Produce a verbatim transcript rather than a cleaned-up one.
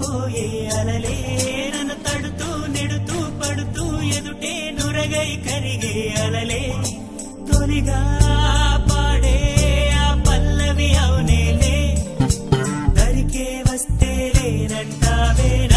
రెచ్చిపోయే అలలే నన్ను తడుతూ నెడుతూ పడుతూ ఎదుటే నురగై కరిగే అలలే తొలిగా పాడే ఆ పల్లవి అవునేలే దరికే వస్తే లేనంటావే